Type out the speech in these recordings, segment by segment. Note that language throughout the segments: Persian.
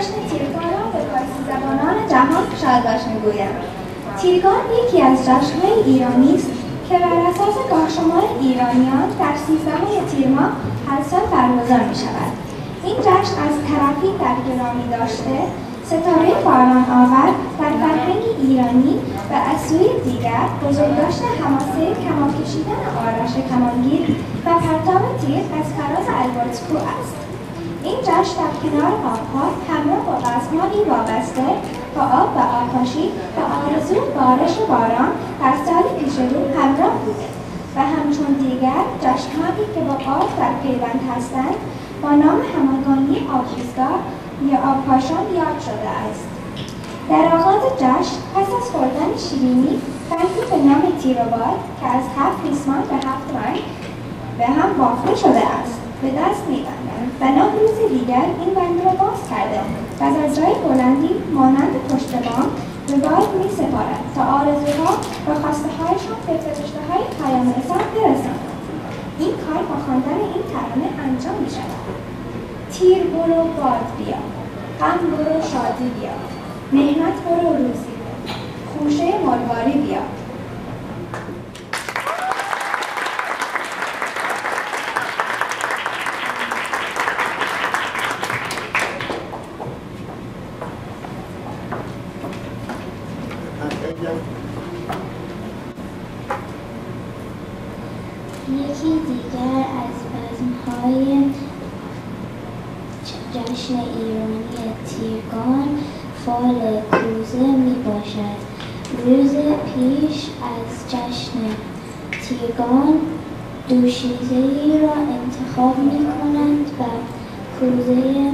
جشن تیرگان را به فارسی زبانان جهان شادباش می‌گویند. تیرگان یکی از جشن‌های ایرانی است که بر اساس گاهشمار ایرانیان در 13 تیر ماه هر سال برگزار می‌شود. این جشن از طرفی در گرامی داشته ستاره باران آور در فرهنگ ایرانی و از سوی دیگر بزرگداشت حماسه کمان کشیدن آرش کمانگیر و پرتاب تیر از فراز البرز کوه است. این جشن در کنار آبها همراه با رسمانی وابسته با آب و آبپاشی و آرزو بارش باران در سال پیش رو همراه بوده و همچون دیگر جشنهایی که با آب در پیوند هستند با نام همگانی آبریزگاه یا آبپاشان یاد شده است. در آغاز جشن پس از خوردن شیرینی برگی به نام تیروباد که از 7 ریسمان به 7 رنگ به هم بافته شده است به دست می‌بندند و 9 روز دیگر این بند را باز کرده و از جای بلندی مانند پشت بام به باد می‌سپارد تا آرزوها و خواسته‌هایشان به فرشته‌های پیام‌رسان برساند. این کار با خواندن این ترانه انجام می‌شود. تیر برو باد بیا، غم برو شادی بیا، مهنت برو روزی بیا، خوشه مرواری بیا. یکی دیگر از بزم‌های جشن ایرانی تیرگان فال کوزه می باشد. روز پیش از جشن تیرگان دوشیزه‌ای را انتخاب می کنند و کوزه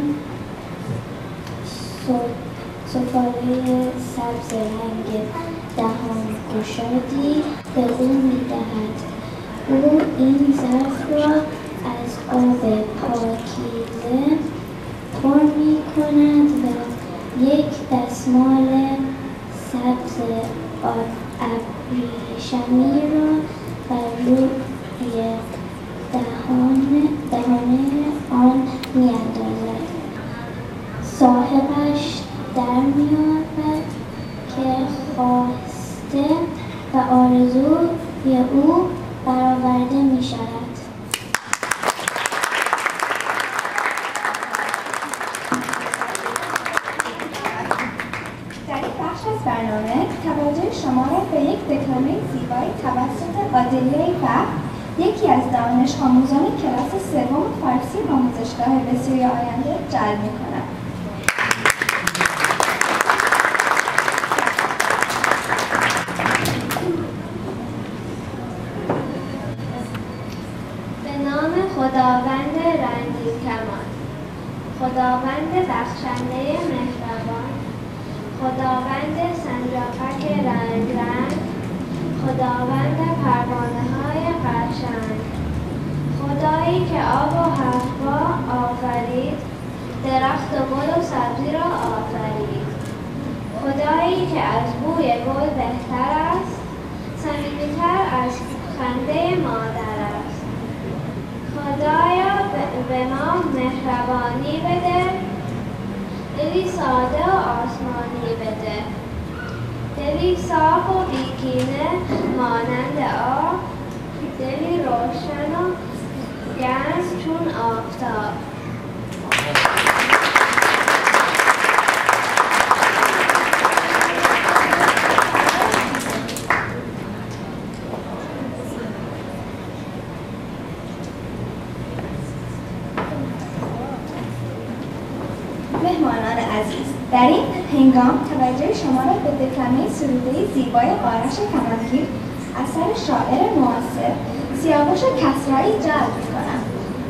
سفاله سبز رنگ دهان گشادی به او می دهد. او این ظرف را از آب پاکیزه پر می کند و یک دستمال سبز ابریشمی را بر روی دهانه آن می اندازد. صاحبش در می آورد که خواسته و آرزوی او برآورده می شود. در این بخش از برنامه توجه شما را به یک دکلمه زیبایی توسط عادلیه بخت، یکی از دانش آموزان کلاس 3 فارسی آموزشگاه بسیاری آینده جلب می‌کنم. خداوند رنگین کمان، خداوند بخشنده مهربان، خداوند سنجاقک رنگ رنگ، خداوند پروانه‌های قشنگ، خدایی که آب و هوا آفرید، درخت و گل و سبزی را آفرید، خدایی که از بوی گل بهتر است، صمیمی‌تر از خنده مادر است. خدایا به ما مهربانی بده، دلی ساده و آسمانی بده، دلی صاف و بیکینه مانند آب، دلی روشن و گرم چون آفتاب. مهمانان عزیز، در این هنگام توجه شما را به دکلمه سروده زیبای آرش کمانگیر اثر شاعر معاصر سیاوش کسرایی جلب می‌کنم.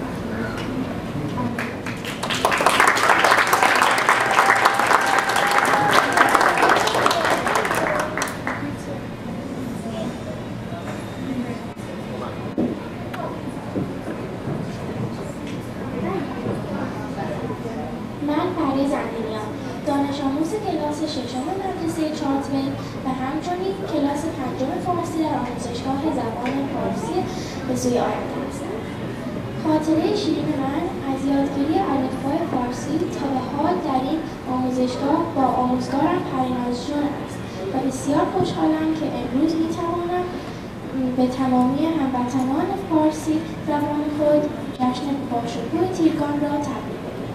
دانش آموز کلاس 6 مدرسه چارتوین و همچنین کلاس 5 فارسی در آموزشگاه زبان فارسی به سوی آینده هستم. خاطره شیرین من از یادگیری الفبای فارسی تا به حال در این آموزشگاه با آموزگارم پریناز جون است و بسیار خوشحالم که امروز میتوانم به تمامی هموطنان فارسی زبان خود جشن باشکوه تیرگان را تبریک بگویم.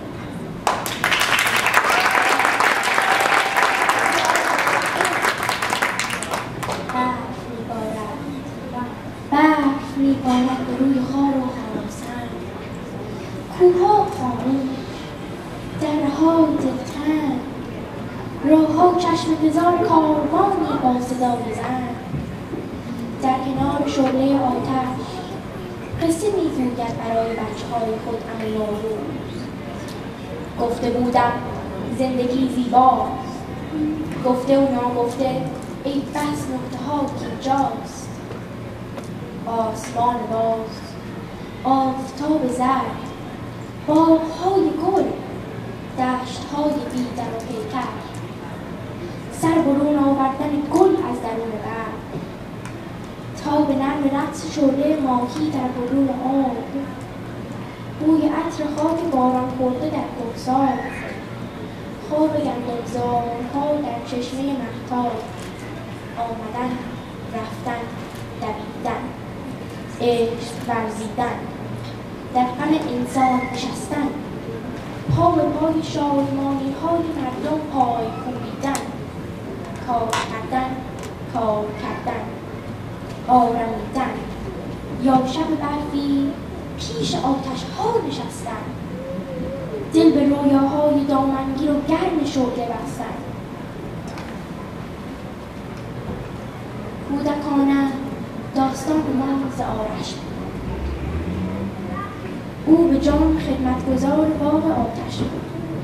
برف میبارد به روی خار و خراسان، کوهها خاموش، دره‌ها دلتنگ، راه‌ها چشم‌انتظار کاروانی با صدای زن. در کنار شعله آتش قصه می‌گوید برای بچه‌های خود امین و روز. گفته بودم زندگی زیباست، گفته و ناگفته ای بس نکته‌ها کینجاست. آسمان باز، آفتاب زرد، باغ‌های گل، دشت‌های بی‌در و پیکر، سر برون آوردن گل از درون برگ، تا به نرم رقص شعله ماهی در بلور آب، بوی عطر خاک باران خورده در کوهسار، خواب گندمزارها در چشمه مهتاب، آمدن، رفتن، دویدن، عشق ورزیدن، در غم انسان نشستن، پا به پای شادمانی‌های مردم پای کوبیدن، کار کردن، آرمیدن، یا شب برفی پیش آتش‌ها نشستن، دل به رویاهای دامنگیر و گرم شعله بستن. کودکانه داستان ما ز آرش بود. او به جان خدمتگزار باغ آتش بود.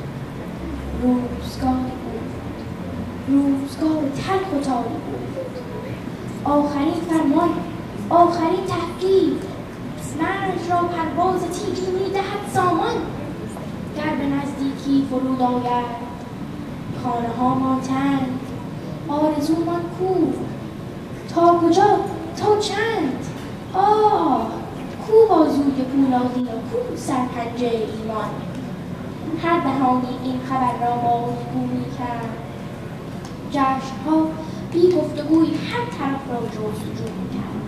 روزگار تلخ و تاری بود. آخرین فرمان، آخرین تحقیق، مرج را پرواز تیغی می‌دهد سامان. گر به نزدیکی فرود آید خانه‌هامان تنگ، آرزومان کو، تا کجا، تا چند؟ کو بازوی پولادی را، کو سرپنجه ایمان؟ هر دهانی این خبر را بازگو می‌کرد. جشن‌ها بی گفتگوی هر طرف را جستجو می‌کرد.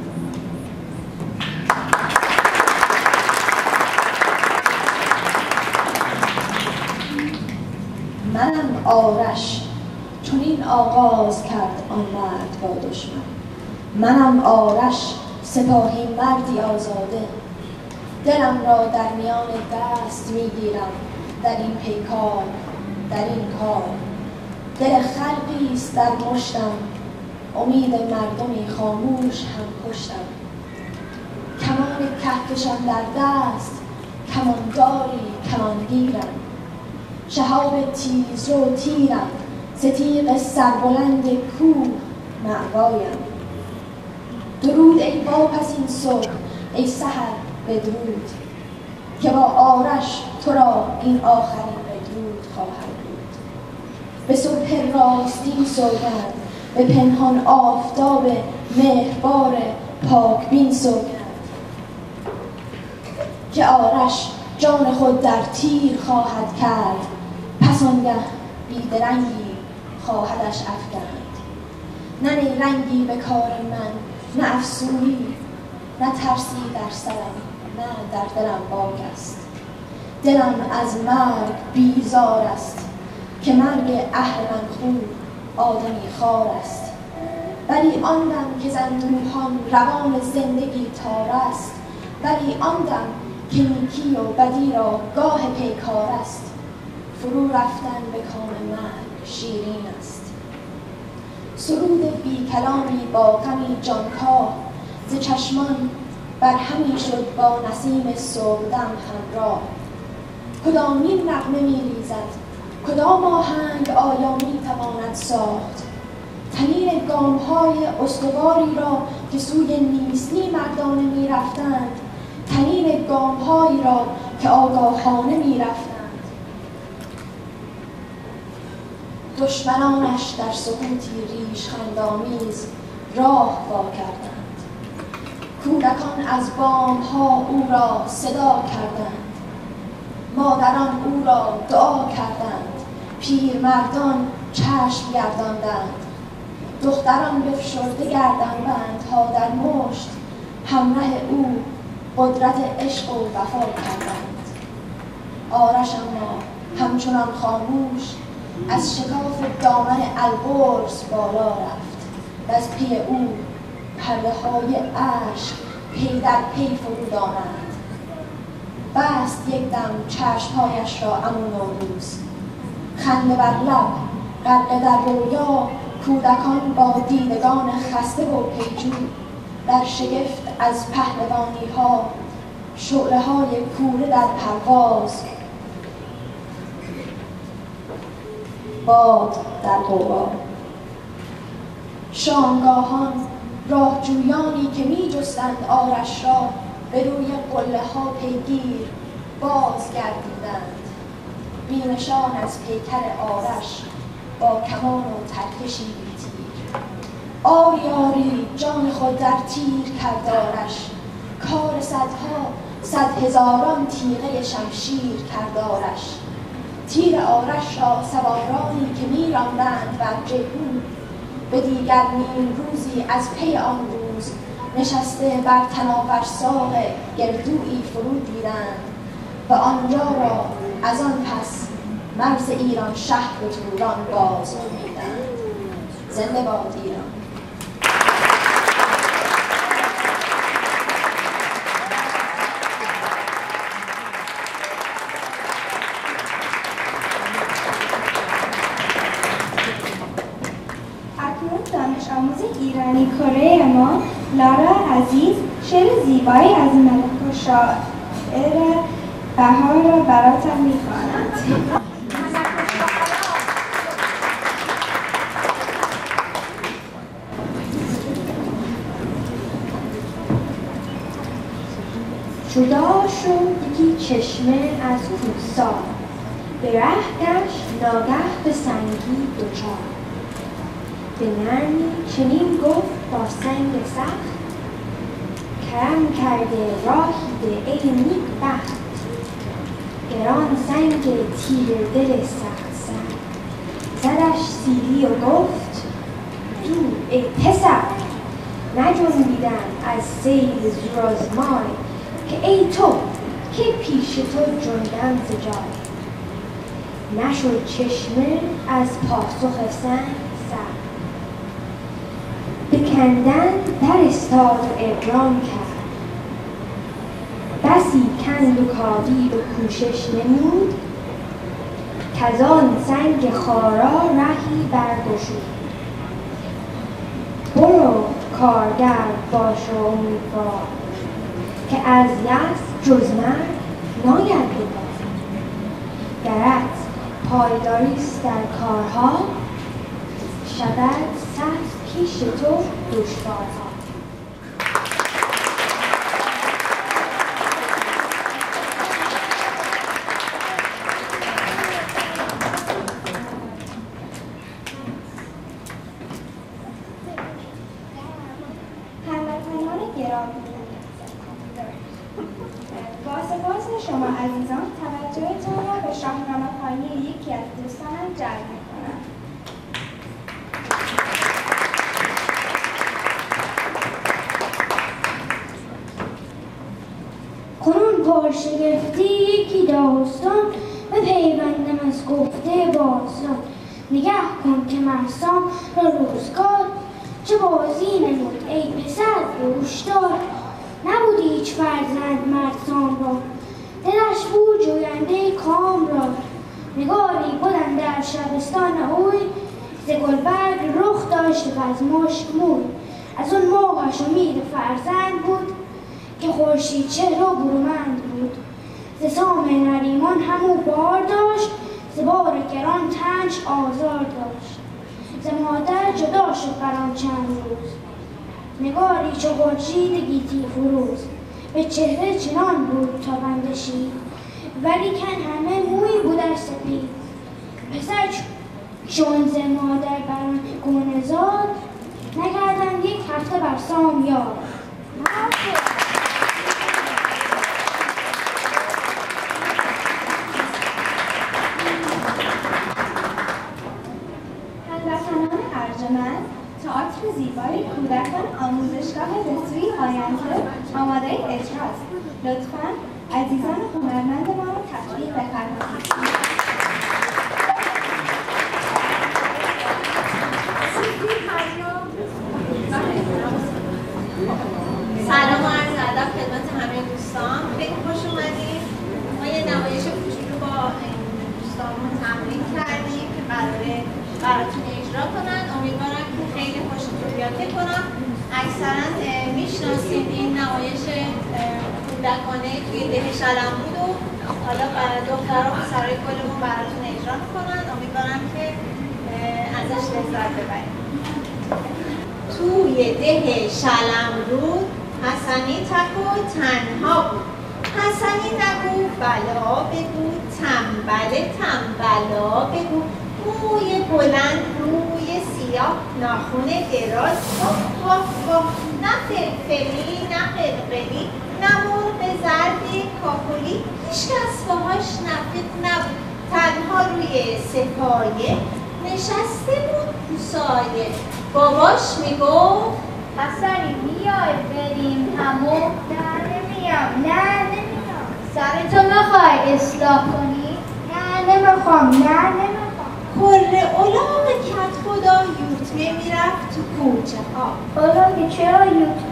منم آرش، چنین آغاز کرد آن مرد با دشمن. منم آرش، سپاهی مردی آزاده، دلم را در میان دست میگیرم در این پیکار، در این کار. دل خلقی است در مشتم، امید مردمی خاموش هم پشتم. کمان کهکشان در دست، کمانداری کمانگیرم. شهاب تیزرو تیرم، ز تیغ سربلند کوه مأوایم. درود ای واپسین صبح، ای سحر بدرود، که با آرش تو را این آخرین بدرود خواهد بود. به صبح راستین سوگند، به پنهان آفتاب مهربار پاکبین سوگند، که آرش جان خود در تیر خواهد کرد، پس آنگه بیدرنگی خواهدش افکند. نه نیرنگی به کار من، نه افسونی، نه ترسی در سرم، نه در دلم باک است. دلم از مرگ بیزار است، که مرگ اهل من خوب آدمی خوار است. ولی آن دم که زندوهان روان زندگی تار است، ولی آن دم که نیکی و بدی را گاه پیکار است. فرو رفتن به کام مرگ شیرین است. سرود بی کلامی با غمی جانکاه، ز چشمان بر همی شد با نسیم صبحدم همراه. کدامین نغمه می‌ریزد، کدام آهنگ آیا می‌تواند ساخت؟ طنین گام‌های استواری را که سوی نیستی مردانه می‌رفتند، طنین گام‌هایی را که آگاهانه می‌رفتند. دشمنانش در سکوتی ریشخندآمیز راه وا کردند. کودکان از بام‌ها او را صدا کردند. مادران او را دعا کردند. پیرمردان چشم گرداندند، دختران بفشرده گردنبندها در مشت همراه او قدرت عشق و وفا کردند. آرش اما همچنان خاموش از شکاف دامن البرز بالا رفت و از پی او پرده های عشق پی در پی فرود آمد. بست یک دم چشمهایش را عمو نوروز، خنده بر لب غرقه در رویا، کودکان با دیدگان خسته و پیچو در شگفت از پهلوانی ها، شعله های کوره در پرواز، باد در غوغا. شامگاهان راهجویانی که می جستند آرش را به روی قله ها پیگیر باز گردیدند. بینشان از پیکر آرش با کمان و ترکشی تیر. آری آری جان خود در تیر کرد آرش، کار صد هزاران تیغه شمشیر کرد آرش. تیر آرش را سوارانی که می راندند بر جیحون به دیگر نیم روزی از پی آن روز نشسته بر تناورساق گردویی فرو دیدند و آنجا را از آن پس مرز ایران شهر و توران باز نمودند. زنده باد ایران. دانش آموز ایرانی کره ما لارا عزیز شعر زیبایی از ملک و شاعر بهار را براتان می‌خواند. جدا شد یکی چشمه از کوهسار، به ره گشت ناگه به سنگی دچار. به نرمی چنین گفت با سنگ سخت، کرم کرده راهی ده ای نیکبخت. گران سنگ تیر دل سخت سر، زدش سیلی و گفت دور ای پسر. نجنبیدم از سیل زورآزمای، که ای تو که پیش تو جندم ز جای. نشد چشمه از پاسخ سنگ سر، به کندن در استاد و ابرام کرد. بسی کند و کاوی و کوشش نمود، کز آن سنگ خارا رهی برگشود. برو کارگر باش و امیدوار، که از یأس جز مرگ ناید دوبار. گرت پایداریست در کارها، شود سخت پیش تو دشوارها. هموطنان گرامی، با سپاس شما عزیزان توجهتان را به شاهنامه‌خوانی یکی از دوستانم جلب می‌کنم. کنون پرشگفتی یکی داستان، به پیوندم از گفته باستان. نگه کن که مرسام را روزگار، چه بازی نمود ای پسر گوشدار. نبود هیچ فرزند مرسام را، دلش بود جوینده کام را. نگاری بودن در شبستان اوی، ز گلبرگ رخ داشت و از مشک موی. از اون ماهش امید فرزند بود، که خورشید چهره و برومند بود. ز سام نریمان همو بار داشت، ز بار گران تنش آزار داشت. ز مادر جدا شد بر آن چند روز، نگاری چو خورشید گیتی فروز. به چهره چنان بود تابنده شید، ولیکن همه مویی بود سپید. پسر چون ز مادر بر آن گونه زاد، نکردند یک هفته بر سام یاد. ارجمند، تئاتر زیبای کودکان آموزشگاه بسوی آینده آماده اجراست. لطفاً عزیزان هنرمند ما را تشویق بفرمایید. سلام و عرض ادب خدمت همه دوستان، خیلی خوش اومدید. ما یه نمایش کوچولو با دوستانمون تمرین کردیم که قراره براتون اجرا کنن. امیدوارم که خیلی خوشتون بیاد. فکر کنم اکثرا میشناسید این نمایش کودکانه توی ده شلمبود و حالا برای دخترها و پسرای کلمون براتون اجرا میکنن. امیدوارم که ازش لذت ببرید. توی ده شلمرود حسنی تک و تنها بود. حسنی نگو بلا بگو، تنبل تنبلا بگو، موی بلند روی سیاه، ناخن دراز، واه واه، نه فلفلی نه قلقلی، نه مرغ زرد کاکلی، هیچکس باهاش نفیق نبود. تنها روی سپایه نشسته بود تو سایه. باباش میگفت حسنی میای بریم همو؟ نه نمیام. سرتو میخوای اصلاح کنی؟ نه نمیخوام. کره الاغ کت خدا یوتمه میرفت تو کوچه ها. الاغ چرا یوتمه؟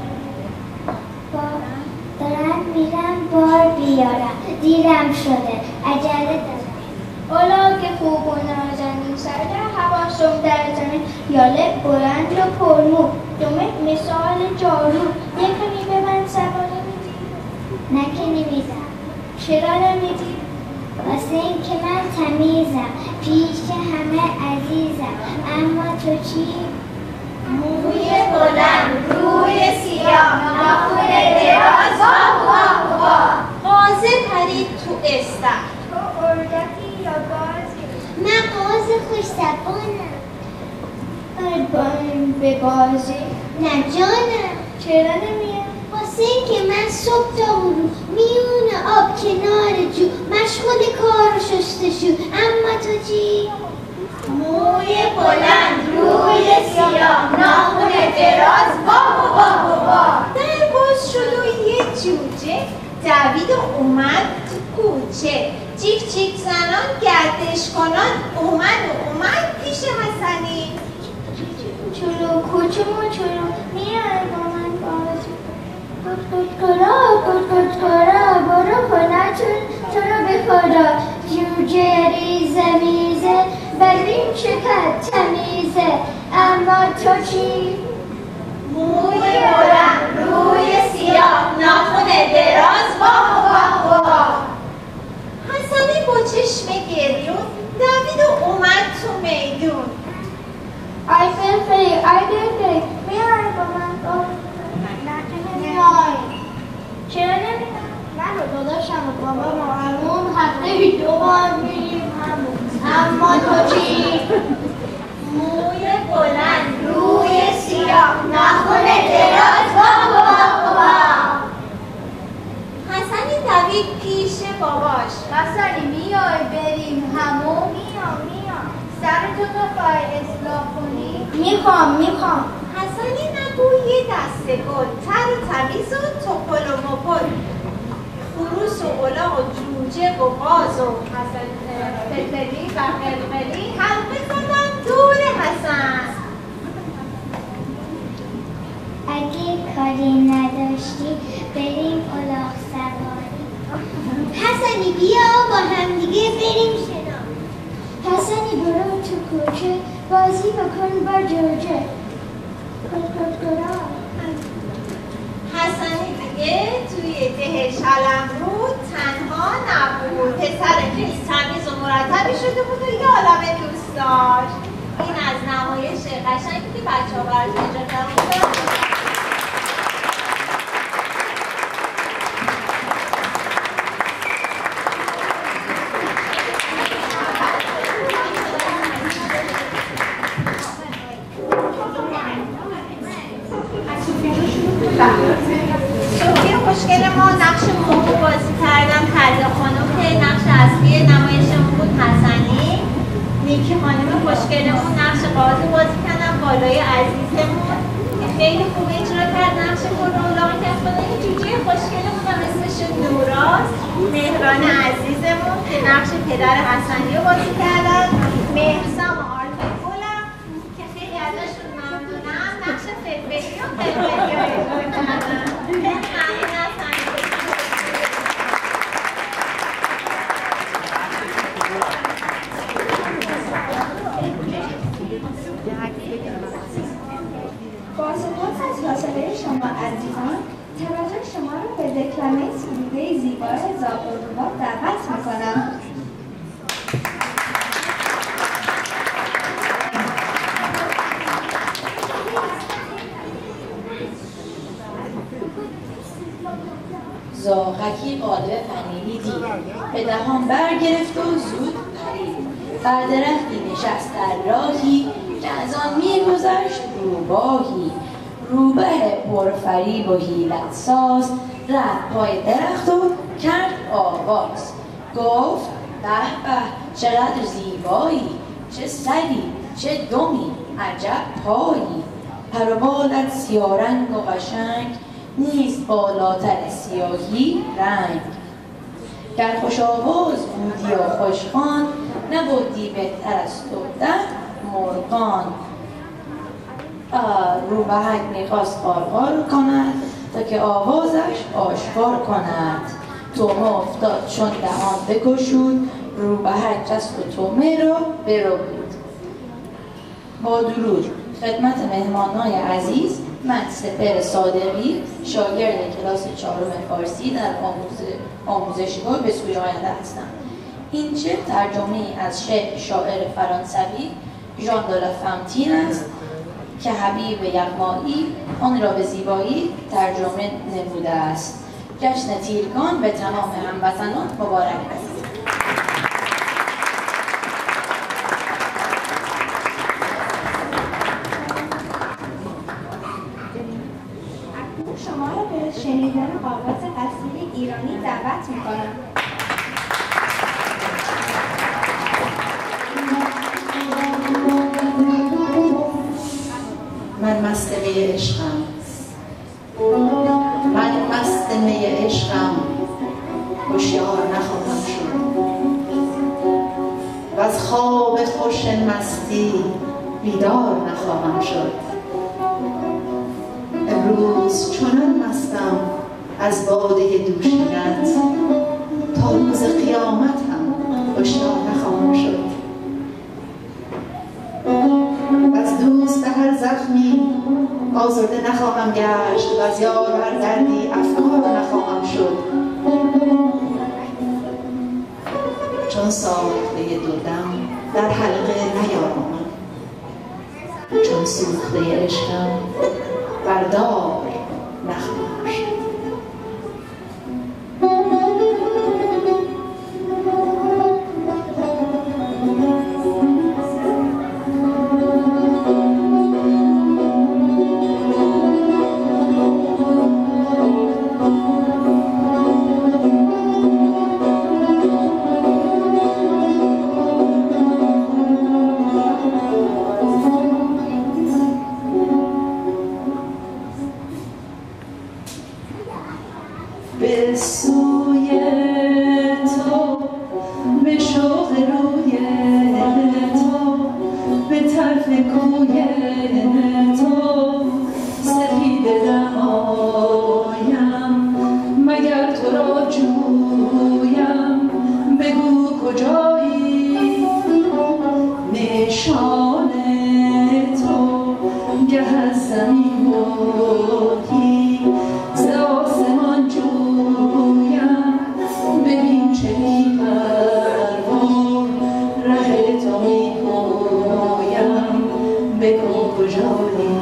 دارم میرم بار بیارم، دیرم شده، عجله دارم. الاغ خوب و نازنین، سر در حواسم در زمین، یاله بلند و پرمو، دومه مثال جارو. یکنی به من سواره میدی؟ نه که نمیدم. چرا نمیدی؟ واسه این که من تمیزم، پیش همه عزیزم. اما تو چی؟ موی بلند روی سیاه، ناخن دراز، واه واه واه. قازه پرید تو استخر. تو اردکی یا گازی؟ من قاز خوش زبانم. به بازی؟ نه جانم. چرا نمیام؟ واسه این که من صبح تا غروب میون آب کنار جو مشغول کار و شستشو. اما تو چی؟ موی بلند روی سیاه، ناخن دراز، واه واه واه. در باز شد و یه جوجه دوید و اومد تو کوچه. جیک جیک زنان گردش کنان اومد پیش حسنی. چلو کوچمو چلو میای با من بازی. گدگدگرا برو خونتون تو رو به خدا. جوجه ریزه میزه ببین چقدر تمیزه. اما تو چی؟ موی بلند روی سیاه، ناخن دراز، واه واه واه. حسنی با چشم گریون دوید و اومد تو میدون. ای فلفلی میای با من بازی. نمیای. چرا نمیای؟ من رو داداشم و بابا همون هفته 2 بار میریم همون. اما تو چی؟ موی بلند روی سیاه، ناخن دراز، واه واه واه. حسنی دوید پیش باباش. حسنی میای بریم همون؟ میام. سرتو میخوای اصلاح کنی؟ میخوام. حسنی نگو یه دسته گل تر و تمیز و توپل و مپل. خروس و الاغ و جوجه و قاز و فلفلی و قلقلی حلقه زدن دور حسن. اگه کاری نداشتی بریم الاغ سواری. حسنی بیا با هم دیگه بریم شنا. حسنی برو تو کوچه بازی بکن با جوجه. حسنی دیگه توی ده شلمرود تنها نبود. پسر خیلی تمیز و مرتبی شده بود و یه عالمه دوست داشت. این از نمایش قشنگی که بچه‌ها براتون اجرا کردن. صوفی خوشگل ما نقش مومو بازی کردن. پریا خانم که نقش اصلی نمایشمون بود. حسنی نیکی خانم خوشگلمون نقش قاضی بازی کردن، بالای عزیزمون که خیلی خوب اجرا کرد نقش پررولان که خدای جوجه خوشگلمون هم اسمش نوراست، مهران عزیزمون که نقش پدر حسنی رو بازی کردن، مهرسام و آرزوی گلم که خیلی ازشون ممنونم نقش فلفلی و قلقلی رو اجرا کردن. خیلی ممنون از با سپاس از حوصله شما عزیزان، توجه شما را به دکلمه سروده زیبای زاغ‌الرباب دعوت می‌کنم. زاغکی قالب پنیری دید، به دهان برگرفت و زود پرید. بر درختی نشست در راهی که از آن می‌گذشت روباهی. روبه پرفریب و حیلت ساز رفت پای درخت و کرد آواز. گفت به به چقدر زیبایی، چه سری چه دمی عجب پایی. پر و بالت سیارنگ و قشنگ، نیست بالاتر سیاهی رنگ. گر خوش آواز بودی و خوشخوان، نبودی بهتر از تو 10 مرغان. روبهک میخواست غارغار کند تا که آوازش آشکار کند. تومه افتاد چون دهان بگشود، روبهک جست و تومه را بربود. با درود خدمت مهمانان عزیز، من سپر صادقی شاگرد کلاس 4 فارسی در آموزشگاه به سوی آینده هستم. این شعر ترجمه از شاعر فرانسوی ژان د لا فونتین است که حبیب یغمایی آن را به زیبایی ترجمه نموده است. جشن تیرگان به تمام هموطنان مبارک باد. شما را به شنیدن آواز اصیل ایرانی دعوت می‌کنم. من مست می عشقم، من مست می عشقم، هوشیار نخواهم شد و از خواب خوش مستی بیدار نخواهم شد. امروز چنان مستم از باده دوشینت، تا روز قیامت هم هوشیار نخواهم شد. از دوست به هر زخمی آزرده نخواهم گشت و از یار هر دردی افکار نخواهم شد. چون ساخته دو دم در حلقه نیارامم، چون سوخته عشقم بردار نخواهم شد. به سوی تو، به شوق روی تو، به طرف کوی تو سپیده دمایم، مگر تو را جویم بگو کجایی. نشان تو گه از زمین بودی، ز آسمان جویم ببین چه می‌پروا، ره تو می‌پویم بگو کجایی.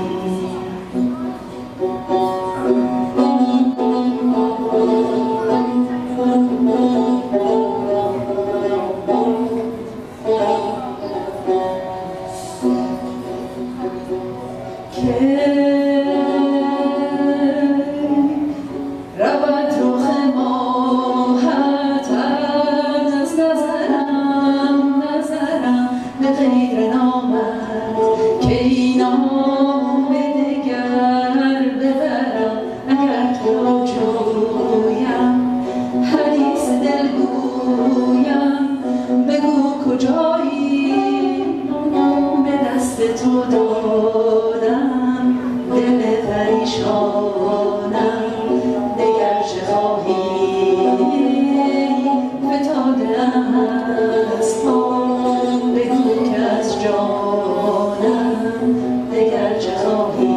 به غیر نامد که این نام دگر ببرم اگر تو را جویم حدیث دل گویم بگو کجایی به دست تو دادم دل پریشانم دگر چه خواهی فتادم از پا بگو که از جانم دگر چه خواهی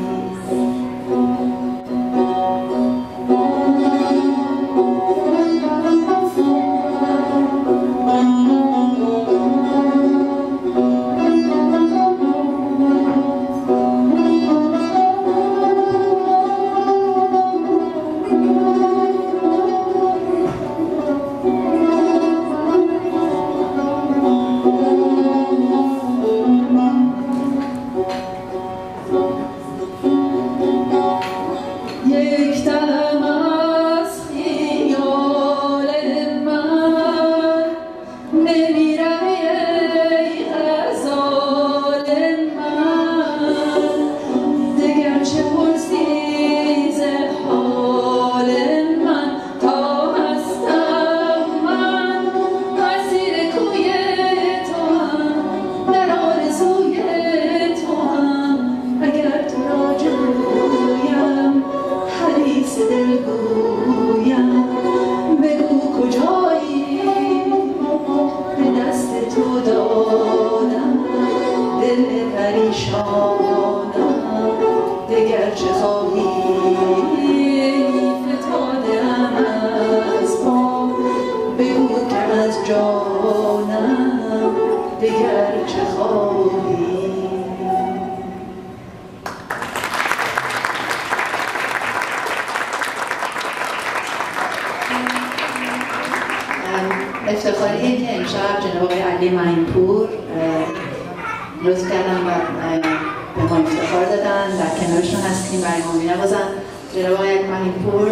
افتخاریه که امشب جناب آقای علی معین‌پور لطف کردن و به ما افتخار دادن در کنارشون هستیم برای ما می‌نوازن. جناب آقای علی معین‌پور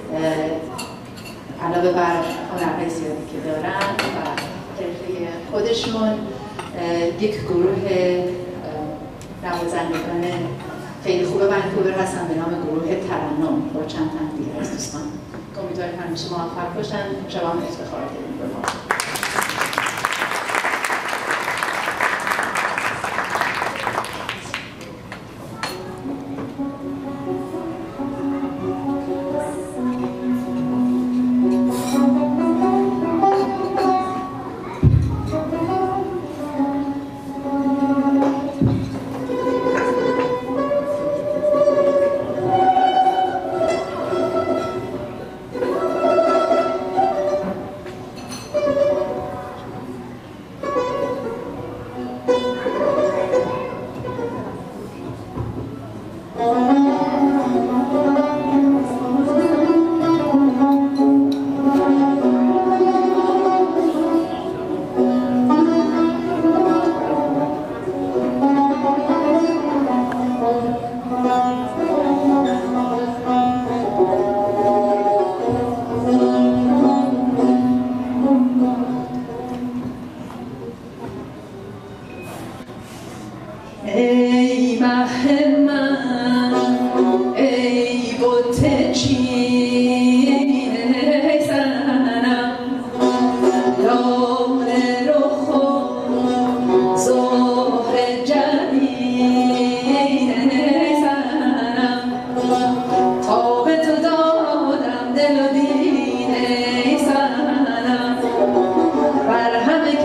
علاوه بر هنرهای زیادی که دارن و حرفه خودشون یک گروه نوازندگان خیلی خوب ونکوور هستن به نام گروه ترنم با چند تن دیگر از دوستان. امیدواریم همیشه موفق باشن. شما هم افتخار داریم به ما.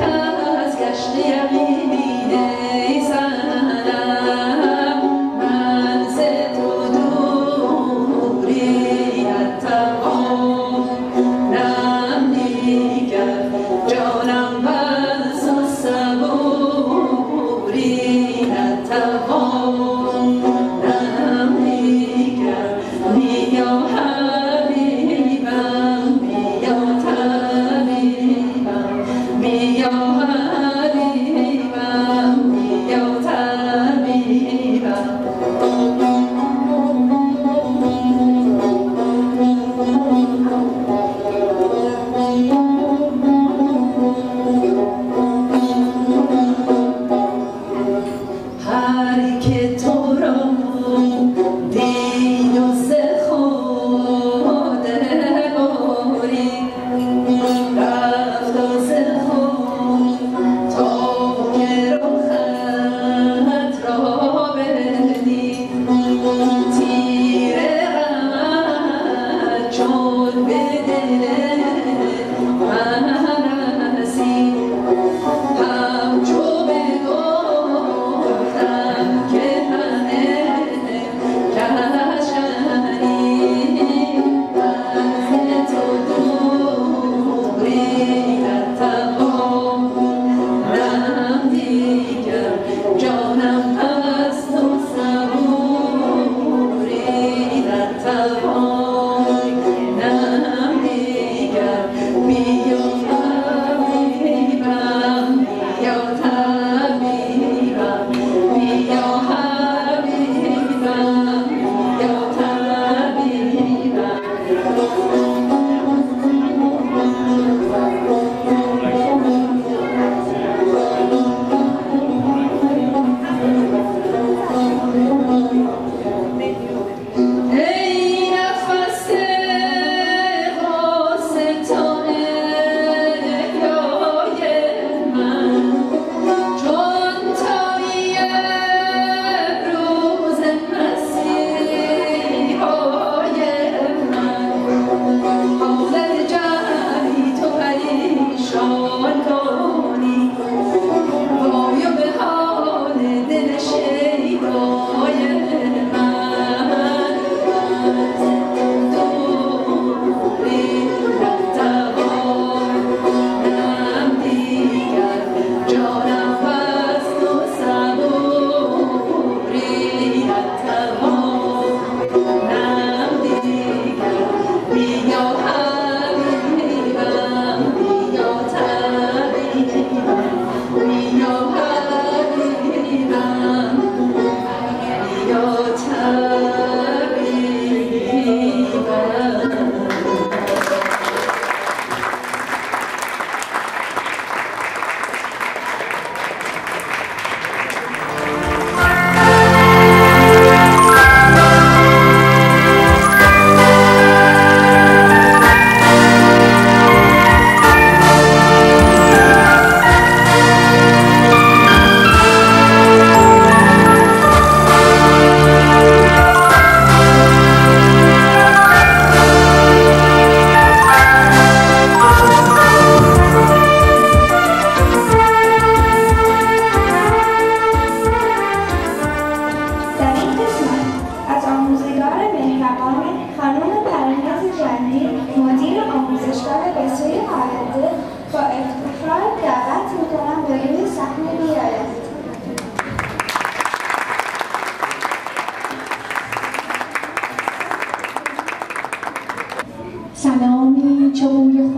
یقینی ای سنم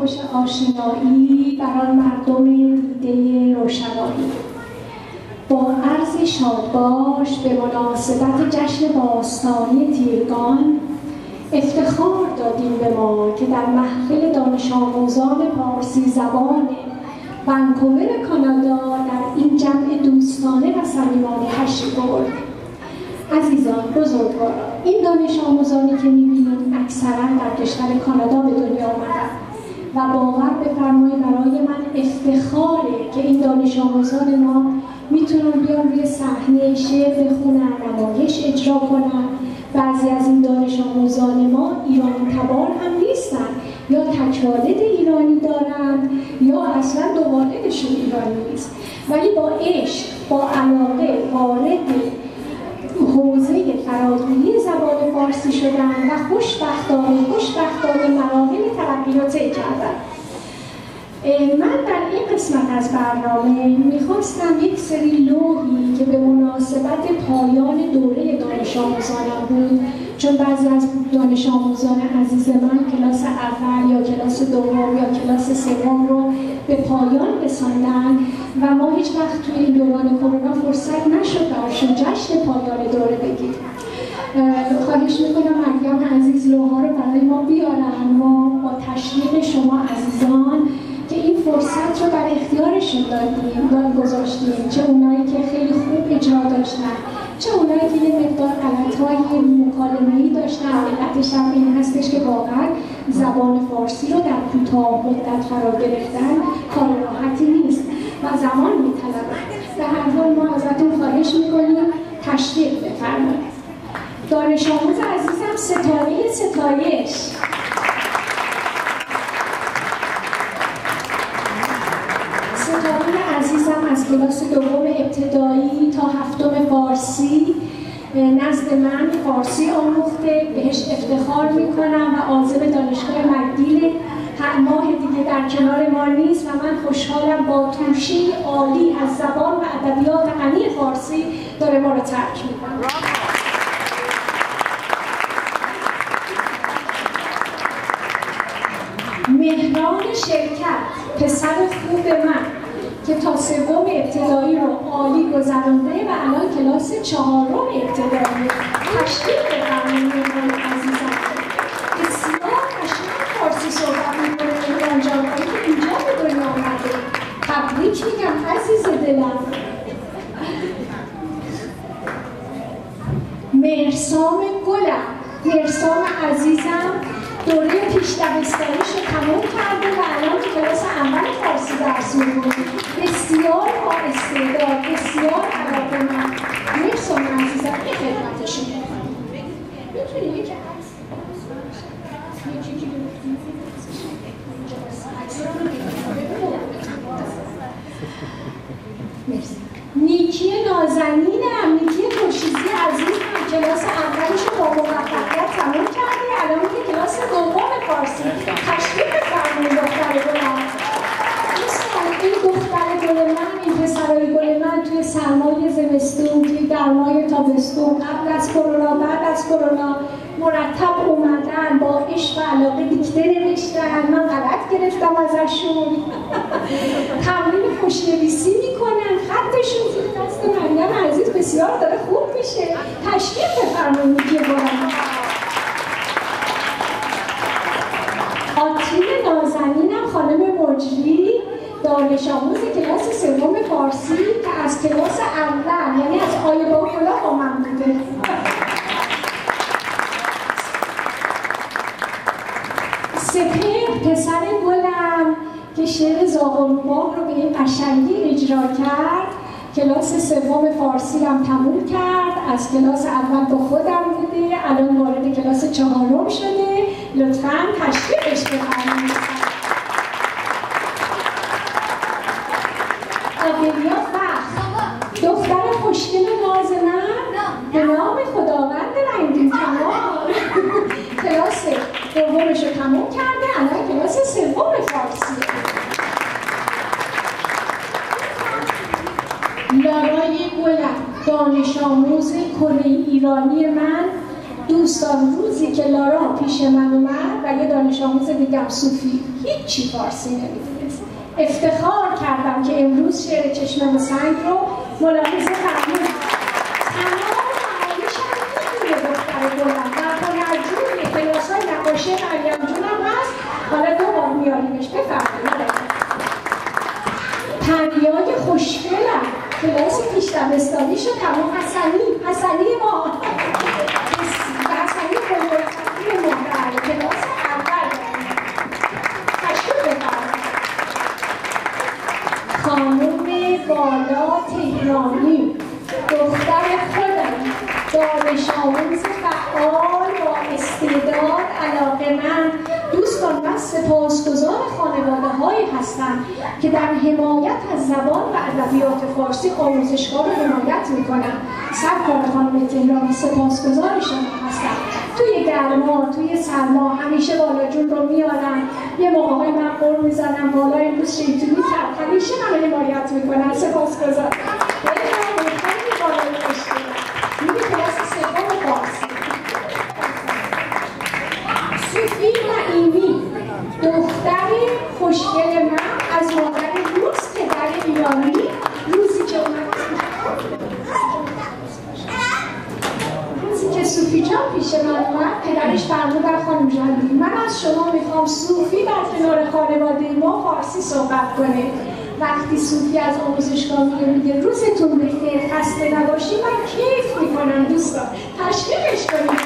خوش آشنایی بر آن مردم دیده روشنایی. با عرض شادباش به مناسبت جشن باستانی تیرگان افتخار دادیم به ما که در محفل دانش آموزان پارسی زبان ونکوور کانادا در این جمع دوستانه و صمیمانه تشریف آوردیم. عزیزان، بزرگواران، این دانش آموزانی که می‌بینید اکثراً در کشور کانادا به دنیا آمدند و باور بفرمایید برای من افتخاره که این دانش آموزان ما میتونن بیان روی صحنه شعر بخونن، نمایش اجرا کنن. بعضی از این دانش آموزان ما ایرانی تبار هم نیستن، یا تک والد ایرانی دارن یا اصلا دو والدشون ایرانی نیست، ولی با عشق، با علاقه وارد حوزه فرادویی زبان فارسی شدن و خوشبختانه مراحل ترقی رو طی کردن. من در این قسمت از برنامه میخواستم یک سری لوحی که به مناسبت پایان دوره دانش آموزانم بود، چون بعضی از دانش آموزان عزیز من کلاس اول یا کلاس دوم یا کلاس سوم رو به پایان رساندن و ما هیچ وقت توی این دوران کرونا فرصت نشد براشون جشن پایان دوره بگیریم. خواهش میکنم مریم عزیز لوحا رو برای ما بیارن. ما با تشویق شما عزیزان که این فرصت رو در اختیارشون دادیم گذاشتیم، چه اونایی که خیلی خوب اجرا داشتن، چه اونایی که یه مقدار غلط‌های مکالمه‌ای داشتن. علتش هم این هستش که واقعا زبان فارسی رو در کوتاه مدت فرا گرفتن کار راحتی نیست و زمان می‌طلبه. به هر حال ما ازتون خواهش می‌کنیم تشویق بفرمایید. دانش آموز عزیزم ستایش عزیزم از کلاس دوم ابتدایی تا هفتم فارسی نزد من فارسی آموخته، بهش افتخار میکنم و عازم دانشگاه مکگیل هر ماه دیگه در کنار ما نیست و من خوشحالم با توشی عالی از زبان و ادبیات غنی فارسی داره ما رو ترک میکنه. مهران شرکت، پسر خوب من که تا سوم ابتدایی رو عالی گذرانده و الان کلاس چهارم ابتدایی. تشویق بفرمایید مهران عزیزم. بسیار قشنگ فارسی صحبت می‌کنه مهران جان که اینجا به دنیا آمده. تبریک میگم عزیز دلم. مرسام گلم، مرسام عزیزم دوره پیش دبستانیش رو تمام کرده و الان تو کلاس اول فارسی درس می‌خونه. بسیار با استعداد، بسیار علاقه‌مند. مرسام عزیزم یه خدمتشون می‌کنم. می‌تونی یکی عکس یکی گرفتیم مرسی. نیکی نازنینم، نیکی توشیزی عزیزم کلاس اولش رو با موفقیت تمام کرده، الان میگه کلاس دوم فارسی. تشویق بفرمایید دختر گلم. این دختر گل من، این پسرای گل من توی سرمای زمستون، توی گرمای تابستون، قبل از کرونا بعد از کرونا مرتب اومدن، با عشق و علاقه دیکته نوشتن، من غلط گرفتم ازشون. تمرین خوشنویسی میکنن، خطشون زیر دست مریم عزیز بسیار داره خوب میشه. تشویق بفرمایید یه بارم. آتیل نازنینم خانم مجری، دانش آموز کلاس سوم فارسی که از کلاس اول یعنی از آیه با کلاه با من بوده. سپهر پسر گلم که شعر زاغ‌الروباه رو به این قشنگی اجرا کرد، کلاس سوم فارسی هم تموم کرد، از کلاس اول با خودم بوده، الان وارد کلاس چهارم شده. لطفاً تشویقش بفرمایید. آدلیا بخت، دختر خوشگل ناز من به نام خداوند رنگین کمان کلاس دومش رو تموم کرده، الان کلاس سوم فارسی. لارای گلم، دانش آموز کره ایرانی من دوستان روزی که لارا پیش من اومد و یه دانش آموز دیگم صوفی هیچی فارسی نمیدونست، افتخار کردم که امروز شعر چشمه و سنگ رو ملاحظه فرمودم. تمام معانیش هم میدونه دختر گلم و هنرجویه، کلاس‌های نقاشی مریم جونم هست، حالا 2 بار میاریمش. بفرمایید. پریای خوشگلم کلاس پیش دبستانیش رو تمام حسنی ما حسنی بزرگتری ما در کلاس اول تشکیل بفرمایید. خانم بالا تهرانی، دختر خودم، دانش آموز فعال با استعداد، علاقه‌مند. دوستان من سپاسگزار خانواده‌هایی هستم که در حمایت از زبان و ادبیات فارسی آموزشگاه رو حمایت میکنن. سرکار خانم تهرانی سپاسگزار شما هستم. توی گرما، توی سرما همیشه بالا جون رو میارن. یه موقع‌های من قول میزنم بالا امروز شیطونی کرد، همیشه من حمایت میکنن. سپاسگزار. صوفی نعیمی، دختر خوشگل من از مادر روز پدر ایرانی. روزی که صوفی جان پیش من اومد پدرش فرمودن خانم جان من از شما میخوام صوفی در کنار خانواده ما فارسی صحبت کنه. وقتی صوفی از آموزشگاه میگه روزتون بخیر خسته نباشی، من کیف میکنم. دوستان تشویقش کنید.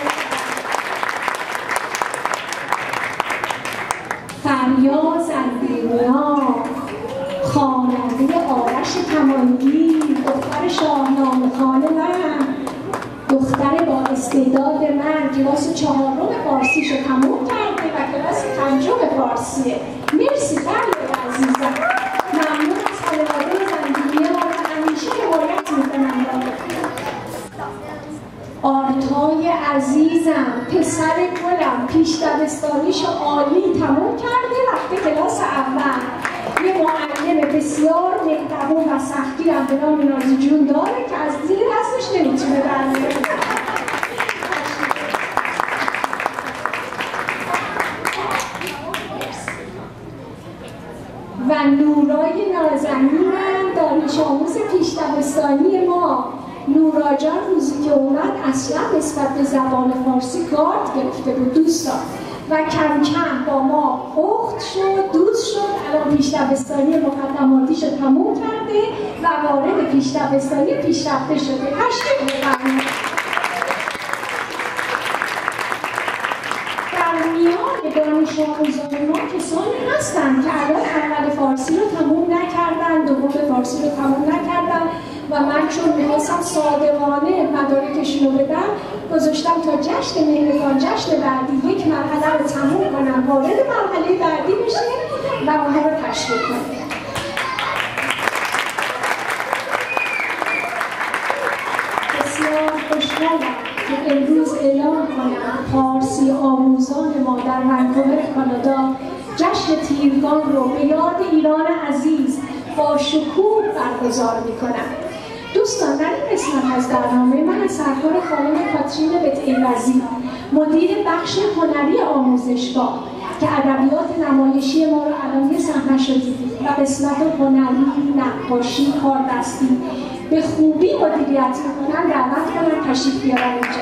فریاض الدنیا، خواننده آرش کمانگیر، دختر شاهنامه خوان من، دختر با استعداد من، کلاس 4 فارسیشو تموم کرده و کلاس 5 فارسیه. مرسی فریاض عزیزم، ممنون از خانواده زندگی ما و همیشه حمایت میکنم. آرتای عزیزم، پسر گلم، پیش دبستانیشو عالی تموم کرده، رفته کلاس اول. یه معلم بسیار مهربون و سختگیرم به نام نازی جون داره که از زیر دستش نمیتونه برمیاره. و نورای نازنینم، دانش آموز پیش دبستانی ما. نورا جان روزی که اومد اصلا نسبت به زبان فارسی کارت گرفته بود دوستان و کم کم با ما اخت شد، دوست شد. الان پیش دبستانی مقدماتیشو تموم کرده و وارد پیش دبستانی پیشرفته شده. تشکیل بفرمایید. در میان دانش آموزان ما کسانی هستن که الان اول فارسی رو تموم نکردن، دوم فارسی رو تموم نکردن و من چون میخواستم صادقانه مدارکشون رو بدم گذاشتم تا جشن مهرگان، جشن بعدی، یک مرحله رو تموم کنم، وارد مرحله بعدی بشه و اونها رو تشکیل کنم. بسیار خوشحالم که امروز اعلام کنم فارسی آموزان ما در ونکوور کانادا جشن تیرگان رو به یاد ایران عزیز با شکوه برگزار میکنم. دوستان در این قسمت از برنامه من از سرکار خانم کاترین بتعیوزی، مدیر بخش هنری آموزشگاه که ادبیات نمایشی ما رو الان یه صحنه شدید و قسمت هنری، نقاشی، کاردستی به خوبی مدیریت میکنن، دعوت کنم تشریف بیارن اینجا.